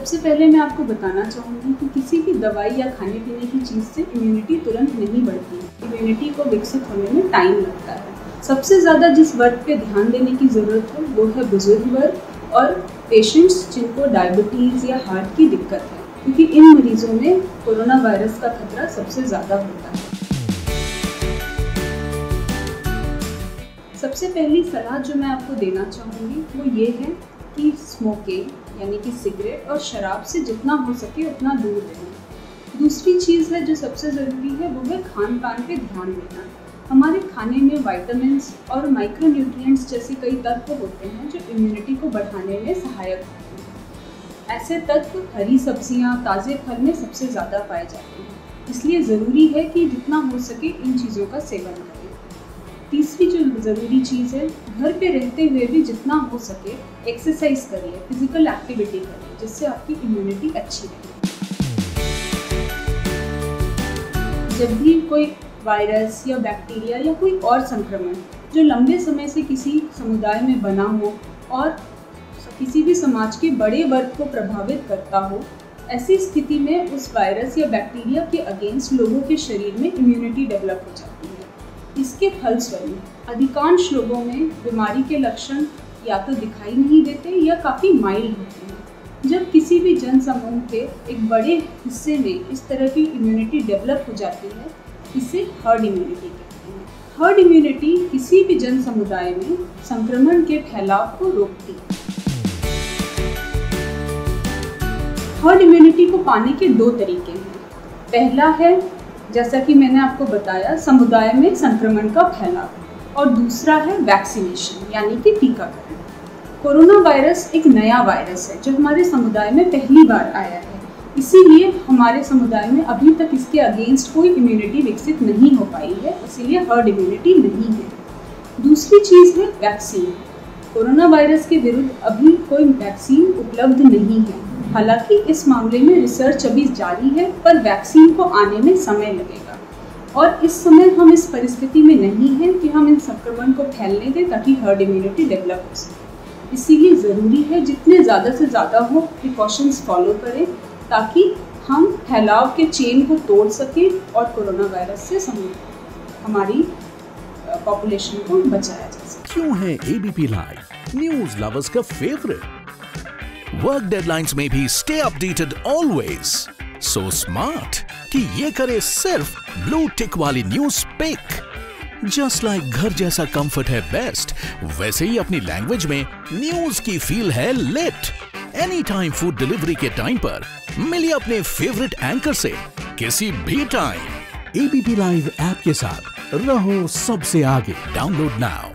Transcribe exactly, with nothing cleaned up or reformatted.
सबसे पहले मैं आपको बताना चाहूँगी कि किसी भी दवाई या खाने पीने की चीज़ से इम्यूनिटी तुरंत नहीं बढ़ती है। इम्यूनिटी को विकसित होने में टाइम लगता है। सबसे ज़्यादा जिस वर्ग पे ध्यान देने की ज़रूरत है वो है बुजुर्ग वर्ग और पेशेंट्स जिनको डायबिटीज़ या हार्ट की दिक्कत है, क्योंकि इन मरीजों में कोरोना वायरस का खतरा सबसे ज़्यादा होता है। सबसे पहली सलाह जो मैं आपको देना चाहूँगी वो ये है कि स्मोकिंग यानी कि सिगरेट और शराब से जितना हो सके उतना दूर रहें। दूसरी चीज़ है जो सबसे ज़रूरी है वो है खान पान पे ध्यान देना। हमारे खाने में विटामिन्स और माइक्रोन्यूट्रिएंट्स जैसे कई तत्व होते हैं जो इम्यूनिटी को बढ़ाने में सहायक होते हैं। ऐसे तत्व हरी सब्जियां, ताज़े फल में सबसे ज़्यादा पाए जाते हैं, इसलिए ज़रूरी है कि जितना हो सके इन चीज़ों का सेवन करें। तीसरी जो ज़रूरी चीज़ है, घर पे रहते हुए भी जितना हो सके एक्सरसाइज करिए, फिजिकल एक्टिविटी करिए, जिससे आपकी इम्यूनिटी अच्छी रहे। जब भी कोई वायरस या बैक्टीरिया या कोई और संक्रमण जो लंबे समय से किसी समुदाय में बना हो और किसी भी समाज के बड़े वर्ग को प्रभावित करता हो, ऐसी स्थिति में उस वायरस या बैक्टीरिया के अगेंस्ट लोगों के शरीर में इम्यूनिटी डेवलप हो जाती है। इसके फलस्वरूप अधिकांश लोगों में बीमारी के लक्षण या तो दिखाई नहीं देते या काफ़ी माइल्ड होते हैं। जब किसी भी जन समूह के एक बड़े हिस्से में इस तरह की इम्यूनिटी डेवलप हो जाती है, इसे हर्ड इम्यूनिटी कहते हैं। हर्ड इम्यूनिटी किसी भी जन समुदाय में संक्रमण के फैलाव को रोकती है। हर्ड इम्यूनिटी को पाने के दो तरीके हैं। पहला है, जैसा कि मैंने आपको बताया, समुदाय में संक्रमण का फैलाव, और दूसरा है वैक्सीनेशन यानी कि टीकाकरण। कोरोना वायरस एक नया वायरस है जो हमारे समुदाय में पहली बार आया है, इसीलिए हमारे समुदाय में अभी तक इसके अगेंस्ट कोई इम्यूनिटी विकसित नहीं हो पाई है, इसीलिए हर्ड इम्यूनिटी नहीं है। दूसरी चीज़ है वैक्सीन। कोरोना वायरस के विरुद्ध अभी कोई वैक्सीन उपलब्ध नहीं है। हालांकि इस मामले में रिसर्च अभी जारी है, पर वैक्सीन को आने में समय लगेगा और इस समय हम इस परिस्थिति में नहीं हैं कि हम इन संक्रमण को फैलने दें ताकि हर्ड इम्यूनिटी डेवलप हो सके। इसीलिए ज़रूरी है जितने ज़्यादा से ज़्यादा हो प्रिकॉशंस फॉलो करें ताकि हम फैलाव के चेन को तोड़ सकें और कोरोना वायरस से हमारी पॉपुलेशन को बचाया जा सके। क्यों है एबीपी लाइव न्यूज़ लवर्स का फेवरेट? वर्क डेडलाइंस में भी stay updated always. So smart कि ये करे सिर्फ ब्लू टिक वाली न्यूज पिक। जस्ट लाइक घर जैसा कंफर्ट है बेस्ट, वैसे ही अपनी लैंग्वेज में न्यूज की फील है lit. Any time food delivery के टाइम पर मिलिए अपने फेवरेट एंकर से किसी भी टाइम। एबीपी लाइव ऐप के साथ रहो सबसे आगे। Download now.